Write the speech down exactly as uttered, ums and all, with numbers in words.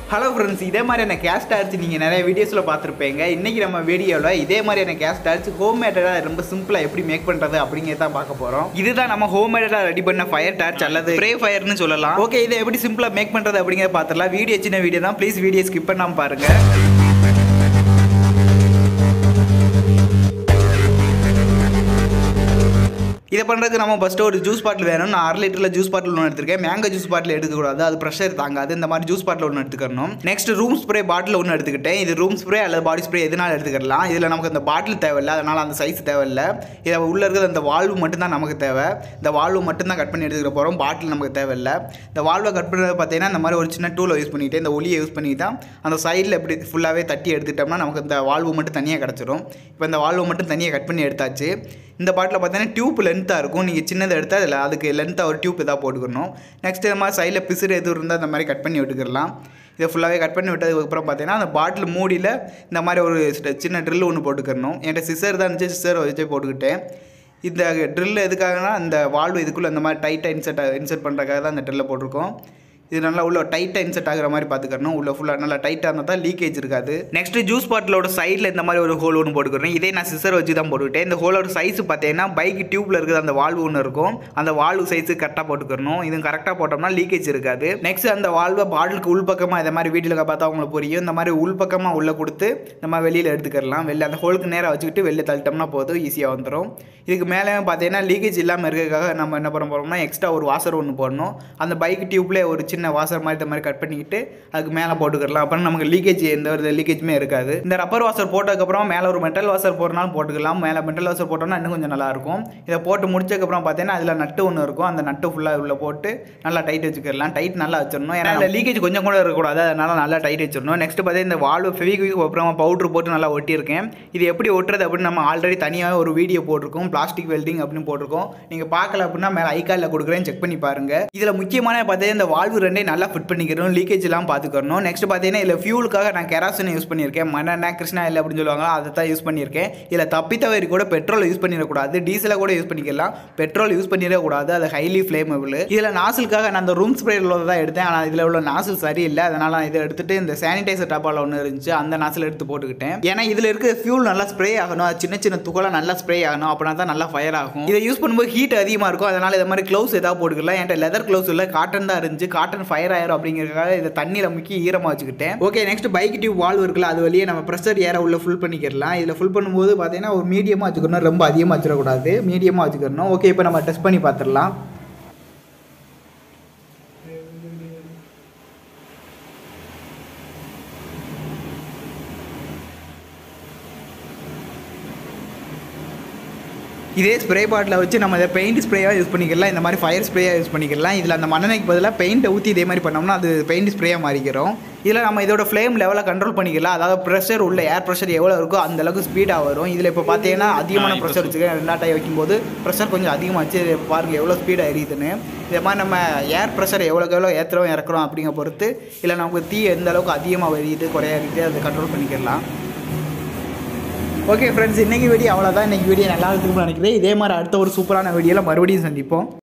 Hello friends, இதே மாதிரியான case torch நீங்கள் நிறைய வீடியோஸில் பார்த்துருப்பீங்க. இன்றைக்கி நம்ம வீடியோவில் இதே மாதிரியான கேஸ் டார்ச் ஹோம் மேடடாக ரொம்ப சிம்பிளாக எப்படி மேக் பண்ணுறது அப்படிங்கிறத தான் பார்க்க போகிறோம். இதுதான் நம்ம ஹோம் மேடடாக ரெடி பண்ண ஃபயர் டார்ச் அல்லது ஸ்ப்ரே ஃபயர்னு சொல்லலாம். ஓகே, இதை எப்படி சிம்பிளாக மேக் பண்ணுறது அப்படிங்கிறத பார்த்துடலாம். வீடியோ சின்ன வீடியோ தான், ப்ளீஸ் வீடியோ ஸ்கிப் பண்ணாமல் பாருங்கள். இதை பண்ணுறதுக்கு நம்ம ஃபஸ்ட்டு ஒரு ஜூஸ் பாட்டில் வேணும். நான் அரை லிட்டரில் ஜூஸ் பாட்டில் ஒன்று எடுத்துருக்கேன். மேங்கோ ஜூஸ் பாட்டில் எடுக்கக்கூடாது, அது ப்ரெஷர் தாங்காது. இந்த மாதிரி ஜூஸ் பாட்டில் ஒன்று எடுத்துக்கணும். நெக்ஸ்ட் ரூம் ஸ்ப்ரே பாட்டில் ஒன்று எடுத்துக்கிட்டேன். இது ரூம் ஸ்ப்ரே அல்லது பாடி ஸ்ப்ரே எதுனாலும் எடுத்துக்கலாம். இதில் நமக்கு அந்த பாட்டில் தேவையில்லை, அதனால் அந்த சைஸ் தேவையில்லை. இதில் உள்ளே இருக்கிற அந்த வால்வு மட்டும்தான் நமக்கு தேவை. இந்த வால்வு மட்டும்தான் கட் பண்ணி எடுத்துக்கிற போகிறோம். பாட்டில் நமக்கு தேவையில்லை. இந்த வால்வை கட் பண்ணுறது பார்த்தீங்கன்னா இந்த மாதிரி ஒரு சின்ன டூலை யூஸ் பண்ணிவிட்டு இந்த ஒலியை யூஸ் பண்ணி தான் அந்த சைடில் எப்படி ஃபுல்லாகவே தட்டி எடுத்துக்கிட்டோம்னா நமக்கு இந்த வால்வு மட்டும் தனியாக கிடச்சிரும். இப்போ இந்த வால்வு மட்டும் தனியாக கட் பண்ணி எடுத்தாச்சு. இந்த பாட்டில் பார்த்தீங்கன்னா டியூப் லென்த்தாக இருக்கும். நீங்கள் சின்னதை எடுத்தால் அதில் அதுக்கு லென்த்தாக ஒரு டியூப் இதாக போட்டுக்கணும். நெக்ஸ்ட் இந்த மாதிரி சைடில் பிசுறு எதுவும் இருந்தால் அந்த மாதிரி கட் பண்ணி விட்டுக்கலாம். இதை ஃபுல்லாகவே கட் பண்ணி விட்டதுக்கப்புறம் பார்த்தீங்கன்னா அந்த பாட்டில் மூடியில் இந்த மாதிரி ஒரு சின்ன ட்ரில் ஒன்று போட்டுக்கணும். என்கிட்ட சிசர் தான் இருந்துச்சு, சிசர் வச்சு போட்டுக்கிட்டேன். இந்த ட்ரில் எதுக்காகனா இந்த வால்வு இதுக்குள்ளே இந்த மாதிரி டைட்டாக இன்செர்ட் இன்செர்ட் பண்ணுறதுக்காக தான் அந்த ட்ரில்லை போட்டிருக்கோம். இது நல்லா உள்ள டைட்டாக இன்செர்ட் ஆகிற மாதிரி பார்த்துக்கணும். உள்ள ஃபுல்லாக நல்லா டைட்டாக இருந்தால் தான் லீக்கேஜ் இருக்காது. நெக்ஸ்ட்டு ஜூஸ் பாட்டிலோட சைடில் இந்த மாதிரி ஒரு ஹோல் ஒன்று போட்டுக்கிறேன். இதே நான் சிசர் வச்சு தான் போட்டுக்கிட்டேன். இந்த ஹோலோட சைஸ் பார்த்தீங்கன்னா பைக் டியூப்பில் இருக்குது அந்த வால்வு ஒன்று இருக்கும். அந்த வால்வு சைஸு கரெக்டாக போட்டுக்கணும். இது கரெக்டாக போட்டோம்னா லீக்கேஜ் இருக்காது. நெக்ஸ்ட் அந்த வால்வை பாட்டிலுக்கு உள்பக்கமாக இந்த மாதிரி வீட்டில் பார்த்தா அவங்களுக்கு புரியும். இந்த மாதிரி உள்பக்கமாக உள்ளே கொடுத்து நம்ம வெளியில் எடுத்துக்கலாம். வெளில அந்த ஹோலுக்கு நேராக வச்சுக்கிட்டு வெளில தள்ளிட்டோம்னா போதும், ஈஸியாக வந்துடும். இதுக்கு மேலே பார்த்தீங்கன்னா லீக்கேஜ் இல்லாமல் இருக்கிறதுக்காக நம்ம என்ன பண்ண போகிறோம்னா எக்ஸ்ட்ரா ஒரு வாசர் ஒன்று போடணும். அந்த பைக் டியூப்லேயே ஒரு சின்ன வாசர் மாதிரி இந்த மாதிரி கட் பண்ணிக்கிட்டு அதுக்கு மேலே போட்டுக்கலாம். அப்புறம் நமக்கு லீக்கேஜ் எந்த ஒரு லீக்கேஜுமே இருக்காது. இந்த ரப்பர் வாசர் போட்டதுக்கப்புறம் மேலே ஒரு மெட்டல் வாசர் போடுறனாலும் போட்டுக்கலாம். மேலே மெட்டல் வாசர் போட்டோம்னா இன்னும் கொஞ்சம் நல்லாயிருக்கும். இதை போட்டு முடிச்சதுக்கப்புறம் பார்த்தீங்கன்னா அதில் நட்டு ஒன்று இருக்கும். அந்த நட்டு ஃபுல்லாக உள்ள போட்டு நல்லா டைட் வச்சுக்கலாம். டைட் நல்லா வச்சிடணும். ஏன்னா அதில் லீக்கேஜ் கொஞ்சம் கூட இருக்கக்கூடாது, அதனால நல்லா டைட் வச்சிடணும். நெக்ஸ்ட் பார்த்தீங்கன்னா இந்த வால்வு ஃபெவிக்விக் அப்புறமா பவுட்ரு போட்டு நல்லா ஒட்டியிருக்கேன். இது எப்படி ஒட்டுறது அப்படின்னு நம்ம ஆல்ரெடி தனியாக ஒரு வீடியோ போட்டிருக்கோம். பிளாஸ்டிக் வெல்டிங் அப்படின்னு போட்டிருக்கோம். நீங்கள் பார்க்கல அப்படின்னா மேலே ஐகாலில் கொடுக்குறேன், செக் பண்ணி பாருங்கள். இதில் முக்கியமான பார்த்தீங்கன்னா இந்த வால்வு ரெண்டே நல்லா ஃபிட் பண்ணிக்கிறோம், லீக்கேஜ் எல்லாம் பார்த்துக்கணும். நெக்ஸ்ட் பார்த்தீங்கன்னா இதில் ஃபியூலுக்காக நான் கெராசின் யூஸ் பண்ணியிருக்கேன். மண்ணெண்ணெய் கிருஷ்ணா இல்லை அப்படின்னு சொல்லுவாங்க, அதை தான் யூஸ் பண்ணியிருக்கேன். இதில் தப்பி தவறி கூட பெட்ரோல் யூஸ் பண்ணிடக்கூடாது, டீசலை கூட யூஸ் பண்ணிக்கலாம். பெட்ரோல் யூஸ் பண்ணிடக்கூடாது, அது ஹைலி ஃப்ளேமபிள். இதில் நாசிலுக்காக நான் அந்த ரூம் ஸ்ப்ரே உள்ளதை தான் எடுத்தேன். ஆனால் இதில் உள்ள நாசில் சரியில்லை, அதனால் நான் இதை எடுத்துட்டு இந்த சானிடைசர் டாப்பால் ஒன்று இருந்துச்சு, அந்த நாசில் எடுத்து போட்டுக்கிட்டேன். ஏன்னா இதில் இருக்க ஃபியூல் நல்லா ஸ்ப்ரே ஆகணும், சின்ன சின்ன துகளாக நல்லா ஸ்ப்ரே ஆகணும், அப்படின்னா தான் நல்லா ஃபயர் ஆகும். இதை யூஸ் பண்ணும்போது ஹீட் அதிகமாக இருக்கும், அதனால் இந்த மாதிரி க்ளவுஸ் ஏதாவது போட்டுக்கலாம். என்கிட்ட லெதர் க்ளவுஸ் இல்லை, காட்டன் தான் இருந்துச்சு. காட்டன் ஃபயர் ஆயிரும் அப்படிங்கிறதுக்காக இதை தண்ணியில் முக்கி ஈரமாக வச்சுக்கிட்டேன். Okay, next bike tube valve இருக்குல்ல, அது வழியே நம்ம ப்ரெஷர் ஏற உள்ள ஃபுல் பண்ணிக்கலாம். இதில் ஃபுல் பண்ணும்போது பார்த்தீங்கன்னா ஒரு மீடியமாக வச்சுக்கணும், ரொம்ப அதிகமாக வச்சிடக்கூடாது, மீடியமாக வச்சுக்கணும். ஓகே, இப்போ நம்ம டெஸ்ட் பண்ணி பார்த்துடலாம். இதே ஸ்ப்ரே பாட்டில் வச்சு நம்ம இதை பெயிண்ட் ஸ்ப்ரேயாக யூஸ் பண்ணிக்கலாம், இந்த மாதிரி ஃபயர் ஸ்ப்ரேயாக யூஸ் பண்ணிக்கலாம். இதில் அந்த மண்ணெண்ணெய்க்கு பதிலாக பெயிண்ட்டை ஊற்றி இதே மாதிரி பண்ணோம்னா அது பெயிண்ட் ஸ்ப்ரேயாக மாறிக்கிறோம். இதில் நம்ம இதோட ஃப்ளேம் லெவலை கண்ட்ரோல் பண்ணிக்கலாம். அதாவது ப்ரெஷர் உள்ள ஏர் ப்ரெஷர் எவ்வளோ இருக்கோ அந்தளவுக்கு ஸ்பீடாக வரும். இதில் இப்போ பார்த்தீங்கன்னா அதிகமான ப்ரெஷர் வச்சுக்க ரெண்டாட்டாய் வைக்கும்போது ப்ரெஷர் கொஞ்சம் அதிகமாக வச்சு பாருங்கள் எவ்வளோ ஸ்பீடாக எரியுதுன்னு. இதே மாதிரி நம்ம ஏர் ப்ரெஷர் எவ்வளோக்கு எவ்வளோ ஏற்றுறோம் இறக்குறோம் அப்படிங்கிற பொறுத்து இல்லை நமக்கு தீ எந்த அளவுக்கு அதிகமாக எரியுது குறைய எரியுது அதை கண்ட்ரோல் பண்ணிக்கலாம். ஓகே ஃப்ரெண்ட்ஸ், இன்றைக்கி வீடியோ அவ்வளோதான். இன்றைக்கி வீடியோ நல்லா இருக்குன்னு நினைக்கிறேன். இதே மாதிரி அடுத்த ஒரு சூப்பரான வீடியோவில் மறுபடியும் சந்திப்போம்.